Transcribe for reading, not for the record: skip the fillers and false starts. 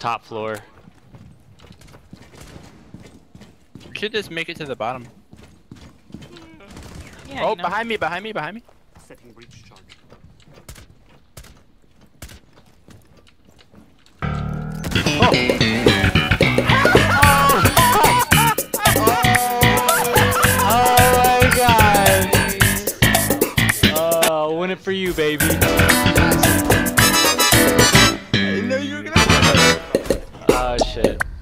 top floor. We should just make it to the bottom. Yeah, Oh, you know. behind me, behind me, behind me. Setting breach charge. Oh my god! Oh, win it for you, baby. I didn't know you were gonna. Oh shit.